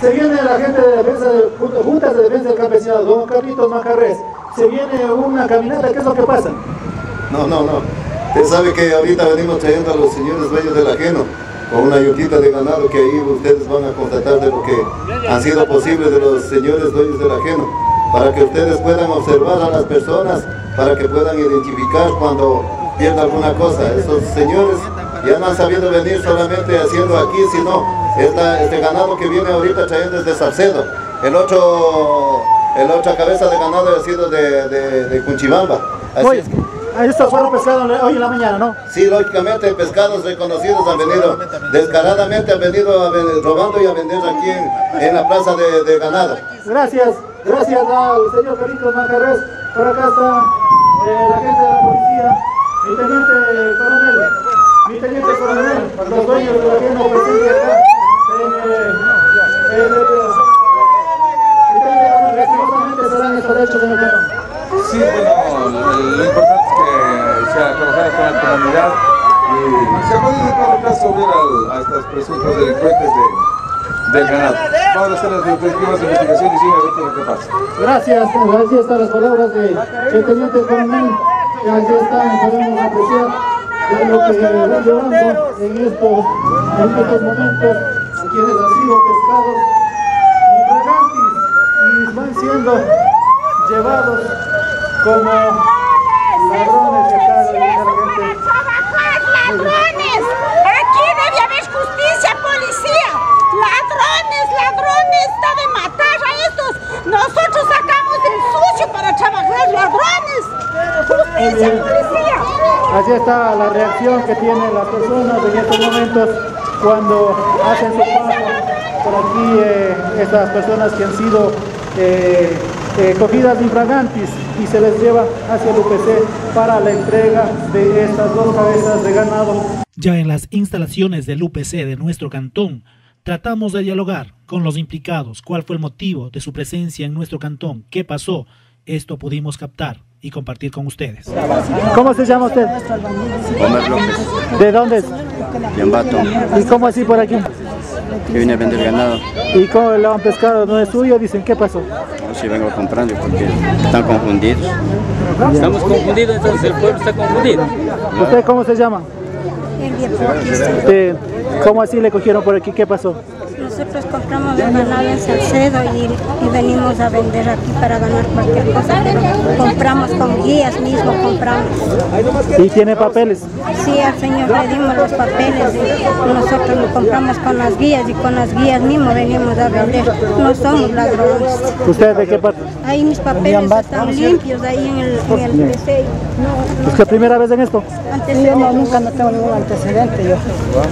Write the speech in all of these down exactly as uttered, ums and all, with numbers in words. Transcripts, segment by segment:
Se viene la gente de defensa, de, juntas de defensa del campesinado, don Carlitos Macarrés. Se viene una caminata, ¿qué es lo que pasa? No, no, no. Usted sabe que ahorita venimos trayendo a los señores dueños del ajeno con una yutita de ganado que ahí ustedes van a constatar de lo que han sido posible de los señores dueños del ajeno, para que ustedes puedan observar a las personas, para que puedan identificar cuando pierda alguna cosa. Esos señores ya no han sabido venir solamente haciendo aquí, sino esta, este ganado que viene ahorita trayendo desde Salcedo. El otro, el otra cabeza de ganado ha sido de, de, de Cunchibamba. Así Oye, es que, estos fueron pescados hoy en la mañana, ¿no? sí, lógicamente pescados reconocidos han venido, descaradamente han venido a vender, robando y a vender aquí en, en la plaza de, de ganado. Gracias, gracias al señor Carlitos Macarrés. Por acá está eh, la gente de la policía, mi teniente coronel, mi teniente coronel, los dueños del ajeno presentes acá. Lastimosamente se dan estos hechos en el canal. Sí, bueno, lo importante es que se ha trabajado con la comunidad y se ha podido en todo caso ver al, a estos presuntos delincuentes de, del ganado. Vamos a hacer las respectivas investigaciones y a ver qué es lo que pasa. Gracias, así están las palabras del teniente coronel, que aquí están, podemos apreciar de lo que van llevando en estos, en estos momentos, a quienes han sido pescados infragantis y van siendo llevados como ladrones de acá de la gente. ¡Ladrones! Aquí debe haber justicia, policía. Ladrones, ladrones, está de matar a estos. Nosotros sacamos del sucio para trabajar, ladrones. Justicia, policía. Así está la reacción que tienen las personas en estos momentos cuando hacen su paso por aquí, eh, estas personas que han sido eh, eh, cogidas infragantis y se les lleva hacia el U P C para la entrega de estas dos cabezas de ganado. Ya en las instalaciones del U P C de nuestro cantón, tratamos de dialogar con los implicados, cuál fue el motivo de su presencia en nuestro cantón, qué pasó. Esto pudimos captar y compartir con ustedes. ¿Cómo se llama usted? Omar López. ¿De dónde es? De Ambato. ¿Y cómo así por aquí? Que vine a vender ganado. ¿Y cómo lo han pescado? ¿No es suyo? Dicen, ¿qué pasó? No sé si vengo comprando porque están confundidos. Estamos confundidos, entonces el pueblo está confundido. ¿Usted cómo se llama? ¿Usted, ¿Cómo así le cogieron por aquí? ¿Qué pasó? Nosotros compramos el ganado en Salcedo y, y venimos a vender aquí para ganar cualquier cosa, pero compramos con guías mismo, compramos. ¿Y tiene papeles? Sí, al señor le dimos los papeles y nosotros lo compramos con las guías y con las guías mismo venimos a vender. No somos ladrones. ¿Usted de qué parte? Ahí mis papeles están limpios, ahí en el, en el P C. No, ¿Es la primera vez en esto? Antecedente. No, nunca no tengo ningún antecedente yo.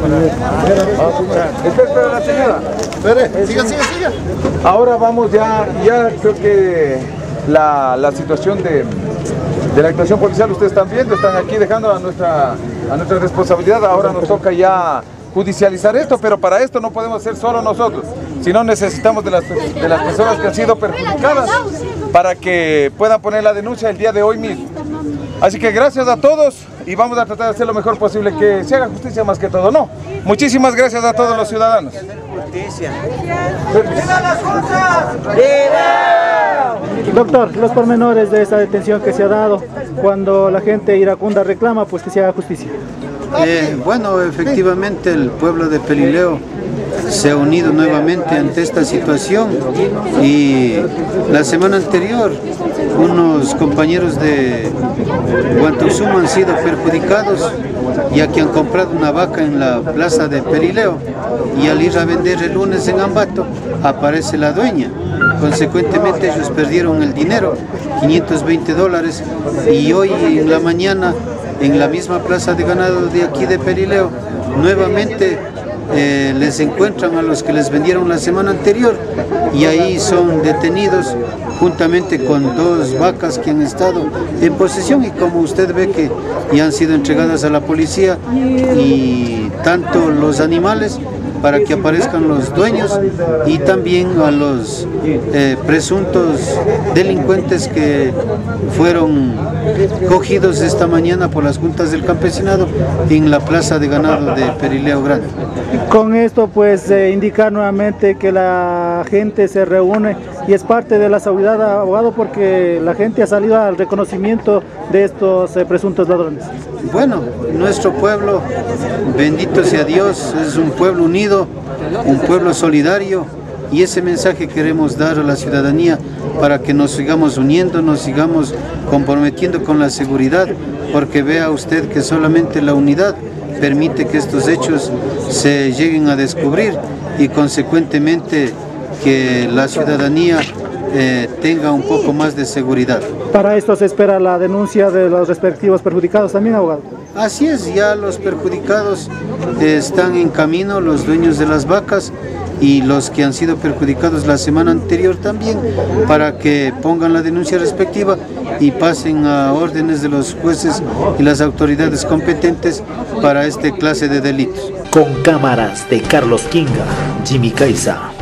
Espera la señora. Espere, siga, siga, siga. Ahora vamos ya, ya creo que la, la situación de, de la actuación policial ustedes están viendo, están aquí dejando a nuestra, a nuestra responsabilidad. Ahora nos toca ya judicializar esto, pero para esto no podemos ser solo nosotros, sino necesitamos de las, de las personas que han sido perjudicadas para que puedan poner la denuncia el día de hoy mismo. Así que gracias a todos y vamos a tratar de hacer lo mejor posible, que se haga justicia más que todo, ¿no? Muchísimas gracias a todos los ciudadanos. Justicia. ¡Viva las justas! ¡Viva! Doctor, los pormenores de esta detención que se ha dado, cuando la gente iracunda reclama, pues que se haga justicia. Eh, bueno, efectivamente el pueblo de Pelileo se ha unido nuevamente ante esta situación y la semana anterior unos compañeros de Guantuzuma han sido perjudicados ya que han comprado una vaca en la plaza de Pelileo y al ir a vender el lunes en Ambato aparece la dueña. Consecuentemente ellos perdieron el dinero, quinientos veinte dólares, y hoy en la mañana en la misma plaza de ganado de aquí de Pelileo nuevamente eh, les encuentran a los que les vendieron la semana anterior y ahí son detenidos juntamente con dos vacas que han estado en posesión y como usted ve que ya han sido entregadas a la policía, y tanto los animales para que aparezcan los dueños y también a los eh, presuntos delincuentes que fueron cogidos esta mañana por las juntas del campesinado en la plaza de ganado de Pelileo Grande. Con esto pues eh, indicar nuevamente que la la gente se reúne y es parte de la seguridad, abogado, porque la gente ha salido al reconocimiento de estos eh, presuntos ladrones? Bueno, nuestro pueblo, bendito sea Dios, es un pueblo unido, un pueblo solidario, y ese mensaje queremos dar a la ciudadanía para que nos sigamos uniendo, nos sigamos comprometiendo con la seguridad, porque vea usted que solamente la unidad permite que estos hechos se lleguen a descubrir y consecuentemente que la ciudadanía eh, tenga un poco más de seguridad. Para esto se espera la denuncia de los respectivos perjudicados también, abogado. Así es, ya los perjudicados eh, están en camino, los dueños de las vacas y los que han sido perjudicados la semana anterior también, para que pongan la denuncia respectiva y pasen a órdenes de los jueces y las autoridades competentes para esta clase de delitos. Con cámaras de Carlos Kinga, Jimmy Caiza.